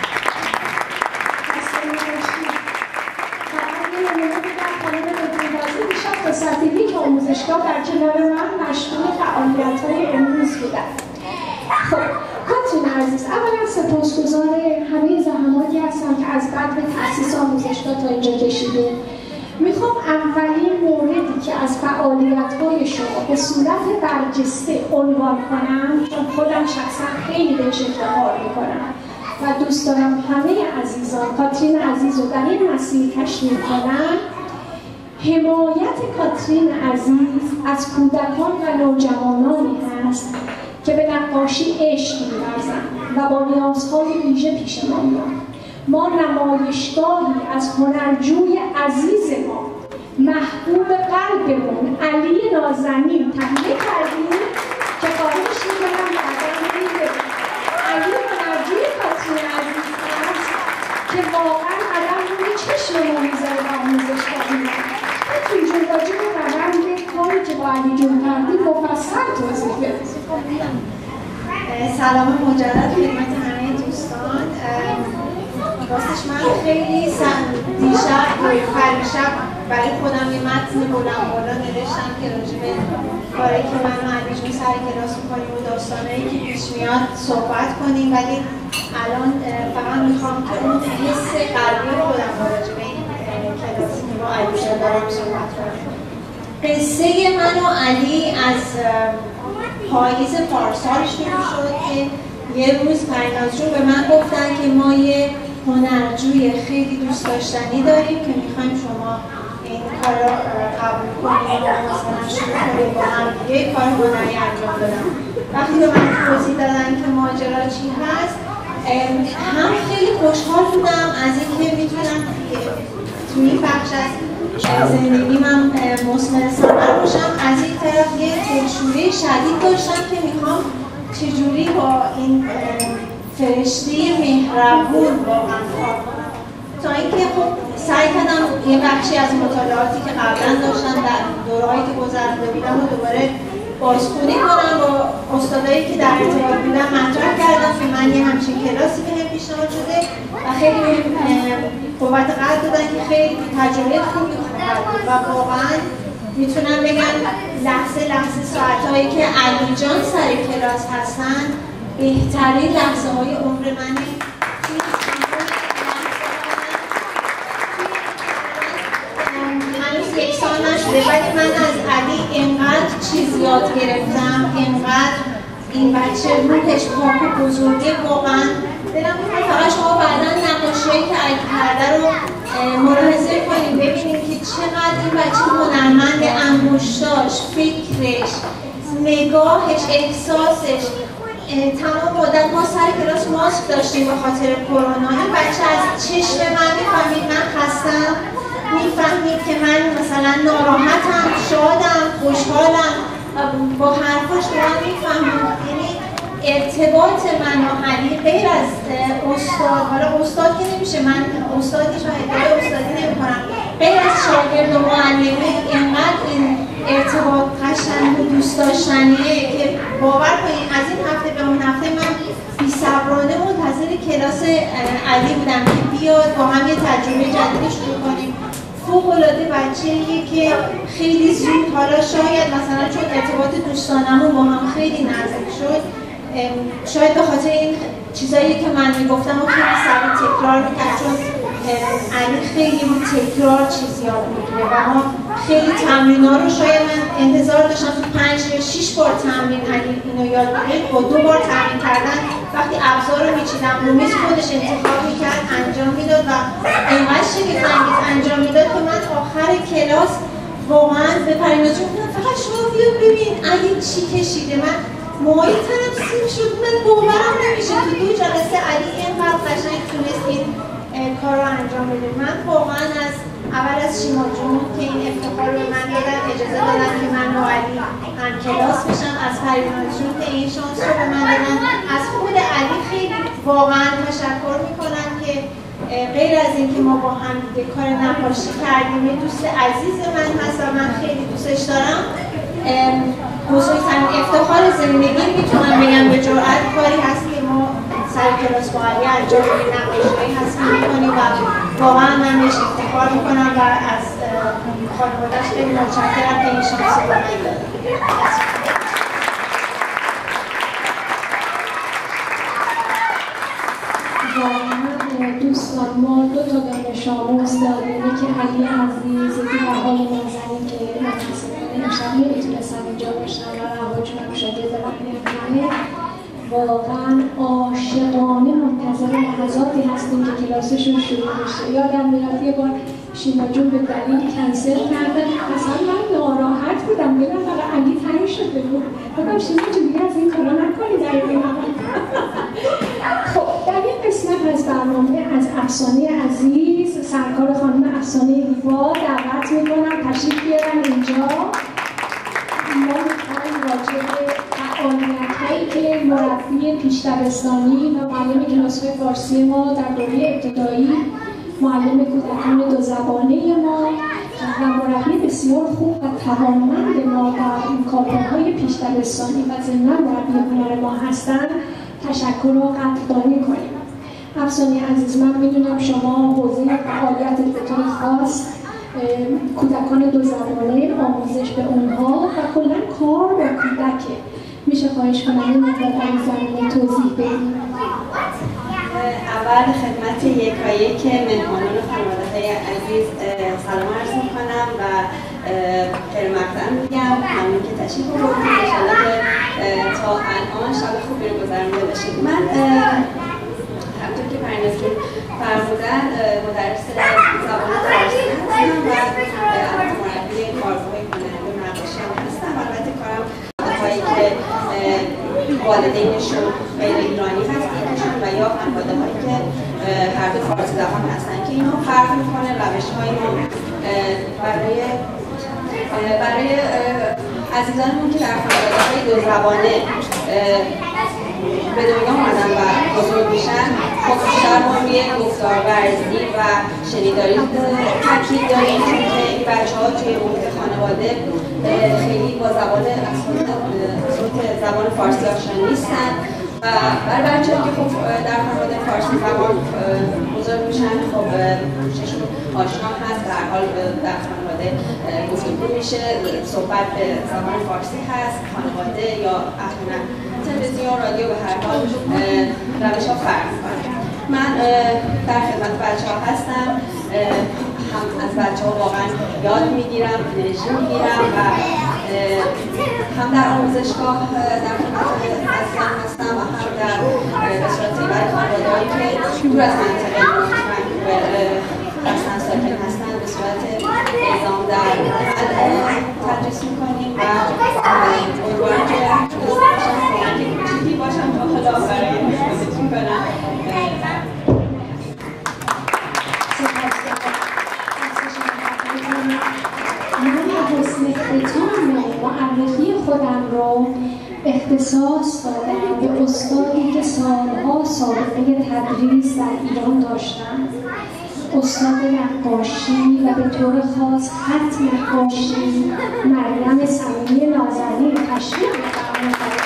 ساعتگی که آموزشگاه در کنار من مشغول فعالیت‌های امروز بودن. خب کاترین عزیز، اولا سپاسگزار همه زحماتی هستم که از بدو تأسیس آموزشگاه تا اینجا کشیده. میخوام اولین موردی که از فعالیت‌های شما به صورت برجسته عنوان کنم، چون خودم شخصا خیلی بهش افتخار میکنم و دوست دارم همه عزیزان کاترین عزیز رو در این مسیر تشویق کنم. حمایت کاترین عزیز از کودکان و نوجوانانی هست که به نقاشی عشق می‌ورزند و با نیازهای ویژه پیش ما میان. ما نمایشگاهی از هنرجوی عزیز ما، محبوب قلبمون علی نازنین تهیه کردیم که خواهش می‌کنم بعداً ببینید. علی هنرجوی کاترین عزیز هست سلام مجدد خدمت همه دوستان. راستش من خیلی دیشب پریشب برای خودم یه متن بلند بالا نوشتم که راجع به کاری که من و علیجون سر کلاس می‌کنیم و داستانایی که پیش میاد صحبت کنیم، ولی الان فقط میخوام که اون حس قلبی خودم راجع به این کلاسی که با علیجون دارم صحبت کنم. قصه من و علی از پاییز پارسال شروع شد که یه روز پریناز جون به من گفتن که ما یه هنرجوی خیلی دوست داشتنی داریم که میخوایم شما این کار را قبول کنیم و مثلا شروع کنیم با هم یه کار هنری انجام بدم. وقتی به من توضیح دادن که ماجرا چی هست، هم خیلی خوشحال بودم از اینکه میتونم توی این بخش از زندگی من مثمر ثمر باشم. از این طرف یه دلشوری شدید داشتم که میخوام چجوری با این فرشته مهربون واقعا کار کنم، تا اینکه خب سعی کردم یه بخشی از مطالعاتی که قبلا داشتم در دورهایی که گذرانده بودم و دوباره بازخوانی کنم با استادایی که در ارتباط بودم مطرح کردم که من یه همچین کلاسی بهم پیشنهاد شده و خیلی قوت قلب دادن که خیلی تجربه خوبی خواهد بود و واقعا میتونم بگم لحظه ساعتهایی که علی جان سر کلاس هستن بهترین لحظه های عمر منه. هنوز یک سال نشده ولی من از علی اینقدر چیز یاد گرفتم، اینقدر این بچه روحش پاک و بزرگه. واقعا دلم میخواد فقط شما بعدا نقاشی‌هایی که علی کرده رو ملاحظه کنیم، ببینیم که چقدر این بچه هنرمند، انگشتاش، فکرش، نگاهش، احساسش. تمام مدت ما سر کلاس ماسک داشتیم به خاطر کرونا. این بچه از چشم من میفهمید من خستم، میفهمید که من مثلا ناراحتم، شادم، خوشحالم و با حرفاش به من میفهمید. یعنی ارتباط من و علی غیر از استاد، حالا استاد که نمیشه، من استادی شاید استادی نمی‌کنم، غیر از شاگرد و معلمی اینقدر این ارتباط قشنگ و دوست داشتنیه که باور کنید از این هفته به اون هفته من بی‌صبرانه منتظر کلاس علی بودم که بیاد با هم یه تجربه جدیدی شروع کنیم. فوق‌العاده بچه‌ایه که خیلی زود، حالا شاید مثلا چون ارتباط دوستانمون با هم خیلی نزدیک شد، شاید به خاطر این چیزایی که من میگفتم و خیلی سریع تکرار میکرد، چون علی خیلی بود تکرار چیز یاد میگیره و ما خیلی تمرین‌ها رو شاید من انتظار داشتم تو 5 یا 6 بار تمرین علی اینو یاد بگیره. با 2 بار تمرین کردن وقتی ابزار رو میچیدم رو میز خودش انتخاب میکرد، انجام میداد و اینقدر شگفت‌انگیز انجام میداد که من آخر کلاس واقعا به پریناز جون گفتم فقط شما بیا ببین علی چی کشیده. من موهای تنم سیم شد، من باورم نمیشه تو 2 جلسه علی اینقدر قشنگ تونست این کار رو انجام بده. من واقعا از اول از شیما جون که این افتخار رو به من دادن، اجازه دادن که من با علی هم کلاس بشم، از پریناز جون که این شانس رو به من دادن، از خود علی خیلی واقعا تشکر میکنم که غیر از اینکه ما با هم دیگه کار نقاشی کردیم، یه دوست عزیز من هست و من خیلی دوستش دارم. بزرگترین افتخار زندگی میتونم بگم به جرئت کاری هست که ما سر کلاس با علی انجام میدیم، نقاشی‌هایی هست میکنیم و واقعا من بهش افتخار میکنم و از خانواده‌اش خیلی متشکرم که این شانس رو به من دادن. دوستان ما 2 تا دانش آموز داریم، یکی علی عزیز، یکی بهار نازنین که متاسفانه امشب نمیتونستم اینجا باشم و رواجونم شده دارم میرم. واقعا عاشقانه منتظر لحظاتی هستیم که کلاسشون شروع بشه. یادم میاد یه بار شیما جون به دلیل کنسل کردن، اصلا من ناراحت بودم، بگم فقط علی تنگ شده بود. بگم شیما جون دیگه از این کارا نکنی در این خب در این قسمت از برنامه از افسانه عزیز سرکار خانم افسانه هیوا دعوت میکنم تشریف بیارن اینجا. ما میخوایم راجع به فعالیت‌هایی که مربی پیش دبستانی و معلم کلاس‌های فارسی ما در دوره ابتدایی، معلم کودکان 2 زبانه ما و مربی بسیار خوب و توانمند ما در این کارگاه‌های پیش دبستانی و ضمناً مربی هنر ما هستند تشکر و قدردانی کنیم. افسانه عزیز، من میدونم شما حوزه فعالیت به طور خاص کودکان دو زبانه، آموزش به اونها و کلا کار با کودکه. میشه خواهش کنم این مطلب در این زمینه توضیح بدیم؟ اول خدمت یکایک مهمانان و خانواده‌های عزیز سلام عرض میکنم و خیلی مقدم میگم. ممنون که تشریف آوردید. انشالله که تا الان شب خوبی رو گذرونده باشید. من همونطور که پریناز جون فرمودن مدرس زبان فارسی هستم و البته مربی کارگاه خواننده نقاشی هم هستم. البته کارم هایی که والدینشون غیر ایرانی هستن و یا خانواده‌هایی که هر دو فارسی زبان هستن که اینا فرق میکنه روش‌های ما برای عزیزانمون که در خانواده‌های دو زبانه به دنیا اومدن و بزرگ میشن، خب بیشتر ما روی گفتارورزی و شنیداری تاکید داریم چون که این بچه‌ها توی محیط خانواده خیلی با زبان فارسی آشنا نیستن و برای بچه‌ها که خب در خانواده فارسی زبان بزرگ میشن، خب گوششون آشنا هست، در حال در خانواده گفتگو میشه، صحبت به زبان فارسی هست، خانواده یا احیانا تلویزیون، رادیو، به هر حال روش‌ها فرق می‌کنه. من در خدمت بچه‌ها هستم، هم از بچه‌ها واقعا یاد میگیرم، انرژی میگیرم و هم در آموزشگاه در خدمت عزیزان هستم و هم در به صورت برای خانواده‌هایی که دور از منطقه هستن، ساکن هستن، به صورت اعزام در تدریس میکنیم و امیدوارم که کوچیکی باشم تا حالا برای خودتون کنم. من حسن ختام معرفی خودم رو اختصاص دادم به استادی که سالها سابقه تدریس در ایران داشتم، استاد نقاشی و به طور خاص خط نقاشی مریم صمیمی نازنین. تشریف بفرمایید.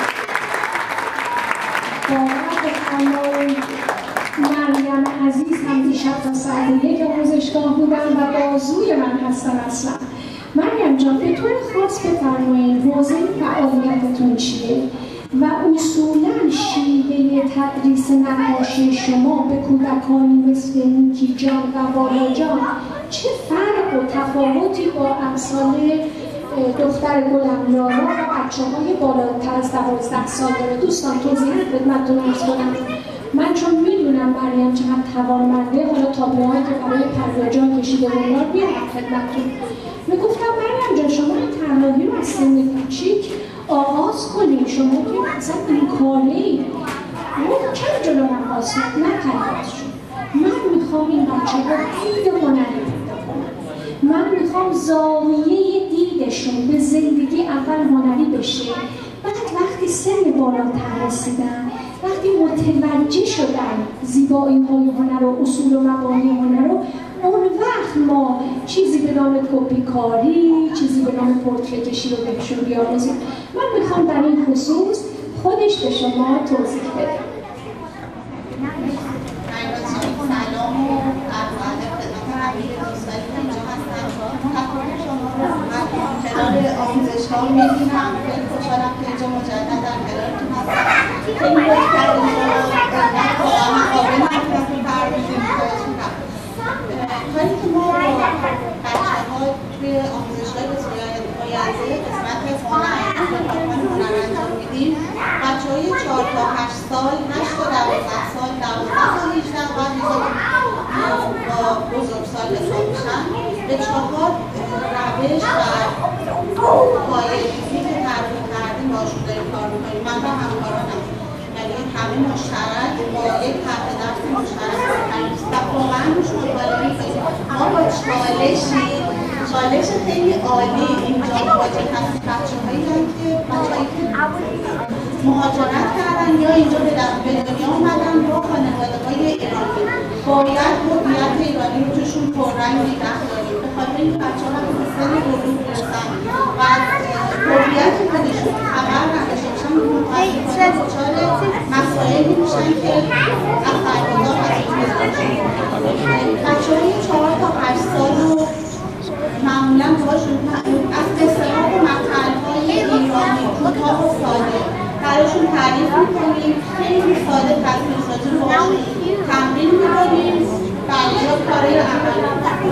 باور بفرمایید مریم عزیز هم دیشب تا ساعت 1 آموزشگاه بودن و بازوی من هستن. اصلا مریم جان به طور خاص بفرمایید حوزه فعالیتتون چیه و اصولاً شیوه تدریس نقاشی شما به کودکانی مثل نیکی جان و بالا جان چه فرق و تفاوتی با امثال دختر گلم لارا و بچه‌های بالاتر از 12 سال داره؟ دوستان توضیح خدمتتون عرض کنم. من چون میدونم مریم چقدر توانمنده، حالا تابلوهایی که برای پریا جان کشیده بودن بیارم خدمتتون. میگفتم مریم جان شما این طراحی رو از سن کوچیک آغاز کنیم، شما که اصلا این کاره‌ای چرا جلو من باز نکنید؟ من میخوام این بچه‌ها دید هنری پیدا کنن. من میخوام زاویه دیدشون به زندگی اول هنری بشه، بعد وقتی سن بالاتر رسیدن، وقتی متوجه شدن زیبایی‌های هنر و اصول و مبانی هنر رو، اون وقت ما چیزی به نام کپی کاری، چیزی به نام پورتره کشی رو بهشون بیاموزیم. من میخوام در این خصوص خودش به شما توضیح بده. سلام و عرض خدمت همه دوستانی که اینجا هستن. تقریبا شما رو من کنار آموزشگاه می‌بینم. خیلی خوشحالم که اینجا مجدد در کنارتون هستم. خیلی لطف کردید واقعا قابل نمی‌تونم پردازیم کاری که ما با بچه‌ها توی آموزشگاه آینده قسمت هنر انجام میدیم. بچه‌های 4 تا 8 سال، 8 تا 12 سال، 12 تا 18 و با بزرگسال حساب میشن. به 4 روش و پایه‌ریزی که طراحی کردیم باشون داریم کار می‌کنیم. من با همکارانم یعنی همه مشترک با یک طرح درس مشترک کار کردیم و واقعا روش مطالعه می‌کنیم. ما با چالش خیلی عالی اینجا مواجه هستیم. بچه‌هایی که مهاجرت کردن یا اینجا به دنیا اومدن با خانواده‌های ایرانی، باید هویت ایرانی رو توشون پررنگ نگه داریم. به خاطر این بچه‌ها به سن بلوغ میرسن و هویت خودشون خبر نداشته باشن متاسفانه دچار مسائلی میشن که از سربازا بچه‌های 4 تا 8 سال رو معمولا باشون از قصه‌ها و مقطع‌های ایرانی کوتاه و ساده براشون تعریف می‌کنیم، خیلی ساده تصویرسازی رو باشون تمرین می‌کنیم برای کارهای عملی.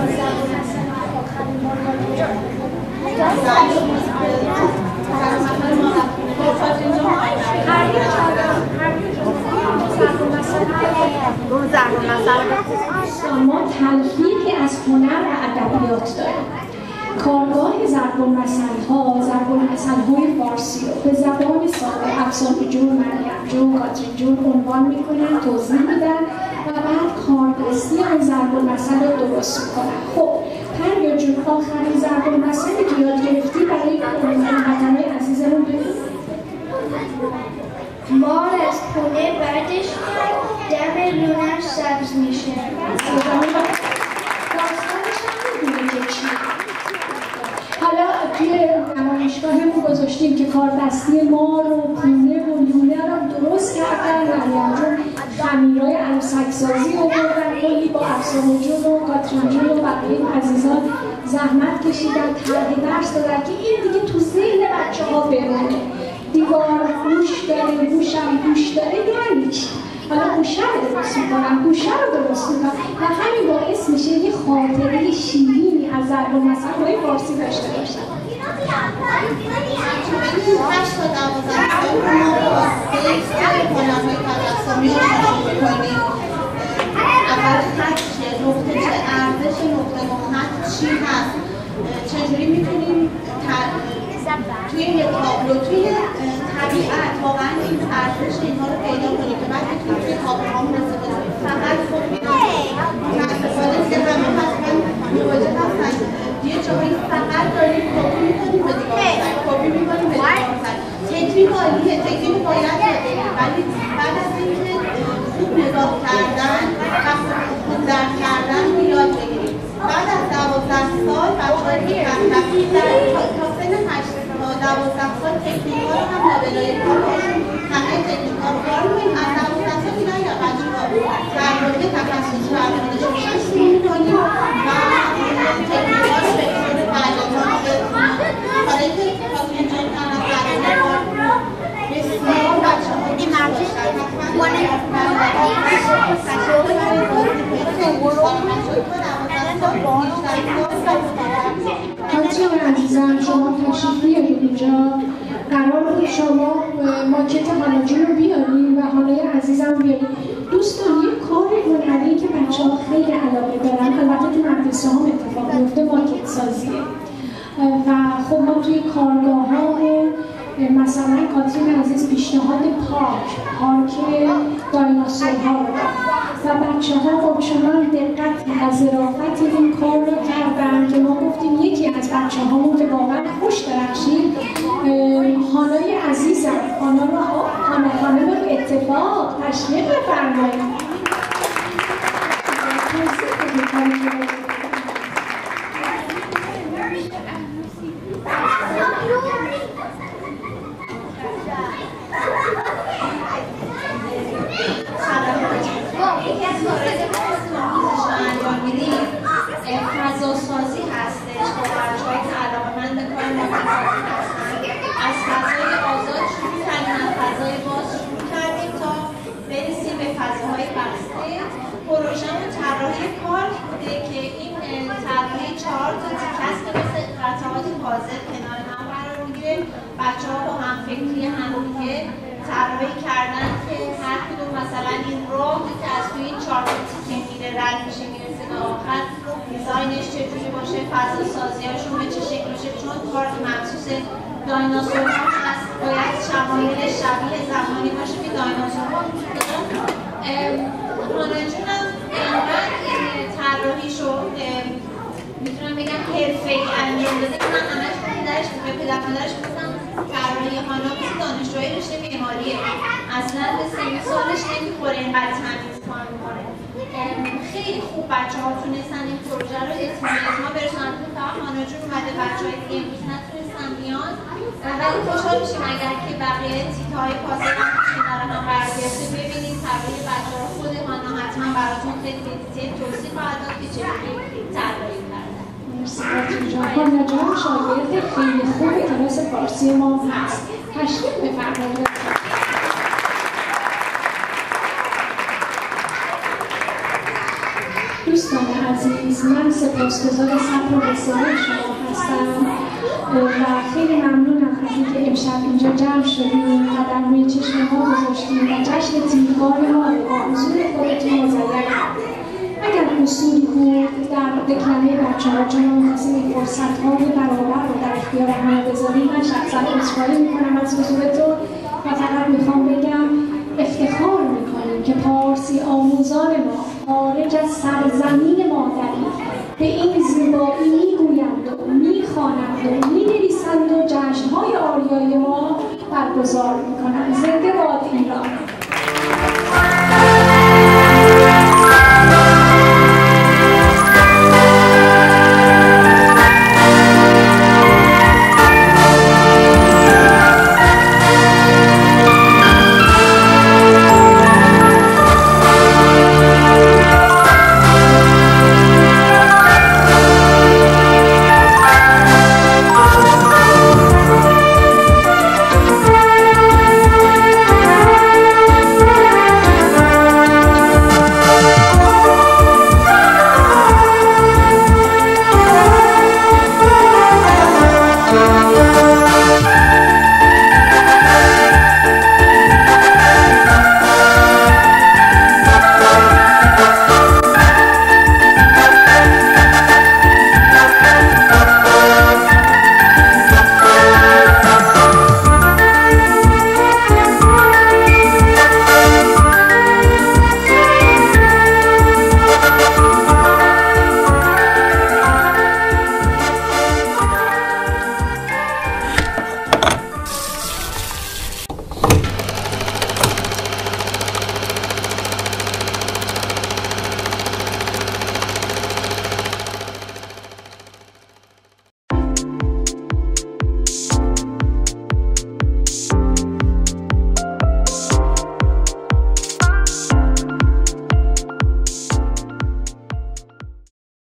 ما تلفیقی از هنر و ادبیات داریم. کارگاه ضرب‌المثل‌ها، ضرب‌المثل‌های فارسی رو به زبان ساده افسانه جون، مریم جون، کاترین جون عنوان میکنن، توضیح میدن و بعد کاردستی اون ضرب‌المثل رو درست میکنن. خب پریا جون، آخرین ضرب‌المثلی که یاد گرفتی برای هموطنان عزیزمون بگو. مار از خونه بعدش دم لونش سبز میشه. داستانش هم میدونه که چیه. حالا توی نمایشگاهمون گذاشتیم که کاردستی مار و پونه و لونه رو درست کردن. مریم جون خمیرای عروسک‌سازی آوردن، کلی با افسانه جون و کاترین جون و بقیه عزیزان زحمت کشیدن، طرح درس دادن که این دیگه تو ذهن بچه‌ها بمونه. دیوار گوش داره، گوشم گوش داره، یعنی چی؟ حالا گوشه رو درست میکنم، گوشه رو درست میکنم و همین باعث میشه یه خاطره شیرینی از ضرب‌المثل‌های فارسی داشته باشن. 8 تا 12 سال ما با 3 هنرهای تجسمی رو شروع می‌کنیم. اول خط چیه؟ نقطه چه؟ ارزش نقطه و خط چی هست؟ چجوری میتونیم توی یه تابلو، توی طبیعت واقعا این ارزش اینها رو پیدا کنیم که بعد میتونیم توی تابلوهامون استفاده کنیم. فقط خب متاسفانه که همه حتما مواجه هستن یه جایی فقط داریم کپی میکنیم به دیوار سر، کپی میکنیم به دیوار سر. تکنیک عالیه، تکنیک باید بدیم، ولی بعد از اینکه خوب نگاه کردن و خوب درک کردن رو یاد بگیریم. بعد از 12 سال بچه‌هایی که تا سن 8 تا 12 سال تکنیک‌ها رو هم لابلای کارشون همه تکنیک‌ها رو کار می‌کنیم. از 12 سال دیگه اگر بچه‌ها طراحی تخصصی برنامه‌شون شروع می‌کنیم و تکنیک‌ها رو به طور بعدها برای که کاترین جان از برنامه بسیار بچه‌ها دوست کاترین عزیزم، شما تشریف بیارید اینجا. قرار بود شما ماکت هاناجون رو بیارید و هانای عزیزم بیارید. دوست دارم یه کار هنری که بچه‌ها خیلی علاقه دارن، البته تو مدرسه هم اتفاق میفته، ماکت سازیه. و خب ما توی کارگاه‌ها مثلا کاترین عزیز پیشنهاد پارک دایناسورها رو داد و بچه‌ها با چنان دقت و ظرافت این کار رو کردن که ما گفتیم یکی از بچه‌هامون که واقعا خوش درخشید، هانای عزیزم، خانم رو اتفاق تشریف بفرمایید. یکی از کارهایی که ما تو انجام میدیم فضاسازی هستش با بچه‌هایی که علاقه‌مند به کار مدرسه‌ای هستن. از فضای آزاد شروع کردیم، از فضای باز شروع کردیم تا برسیم به فضاهای بسته. پروژه‌مون طراحی پارک بوده که این طراحی 4 تا تیکه است که مثل قطعات پازل کنار هم قرار میگیره. بچه‌ها با همفکری همدیگه طراحی کردن که هر کدوم مثلا این راهی که از توی این 4 تا تیکه میره رد میشه میرسه به آخر، دیزاینش چجوری باشه، فضا سازی‌هاشون به چه شکل باشه. چون پارک مخصوص دایناسورها هست، باید شمایلش شبیه زمانی باشه که دایناسورها وجود دارن. هانا جون هم اینقدر طراحیشو میتونم بگم حرفه‌ای انجام داده که من همش پدرش به پدر مادرش گفتم طراحی هانا مثل دانشجوی رشته معماریه، اصلا به سن سالش نمیخوره اینقدر تمیز کار میکنه. خیلی خوب بچه‌ها تونستن این پروژه رو اتمام برسونن. فقط هانا جون اومده، بچه‌های دیگه امروز نتونستن بیان ولی خوشحال میشیم اگر که بقیه تیکه‌های پازل هم کنار هم قرار گرفته ببینید طراحی بچه‌ها خود هانا حتما براتون خیلی به دیتیل توضیح خواهد داد که چجوری طراحی کردن. مرسی جان. هانا جان شاگرد خیلی خوب کلاس فارسی ما هست. تشریف بفرمایید. دوستان عزیز، من سپاسگزار صبر و حوصله شما هستم و خیلی ممنونم از اینکه امشب اینجا جمع شدیم و در روی چشم ما گذاشتیم و جشن تیرگان ما رو با حضور خودتون مزین کردیم. اگر قصوری بود در دکلمه بچه‌ها چون ما می‌خواستیم این فرصت‌های برابر رو در اختیار همه بذاریم، من شخصا عذرخواهی می‌کنم از حضورتون و فقط می‌خوام بگم افتخار می‌کنیم که پارسی آموزان ما خارج از سرزمین مادری به این زیبایی میگویند و میخوانند و مینویسند و جشن‌های آریایی ما برگزار میکنند. زنده باد ایران!